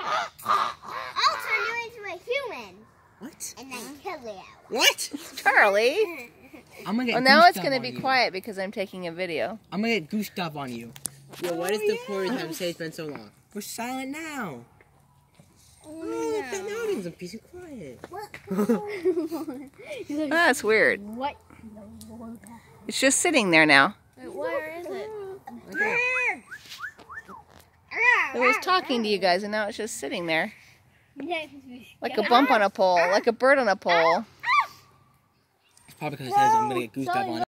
I'll turn you into a human. What? And then kill you. What? Charlie. I'm gonna get Well, now it's going going to be quiet because I'm taking a video. I'm gonna get Gustav on you. Yo, what is the Corey time to say it's been so long? We're silent now. Oh, now everything's a piece of quiet. Oh, that's weird. What? It's just sitting there now. Where is it? It was talking to you guys, and now it's just sitting there. Like a bump on a pole, like a bird on a pole. It's probably because it says I'm gonna get Gustav on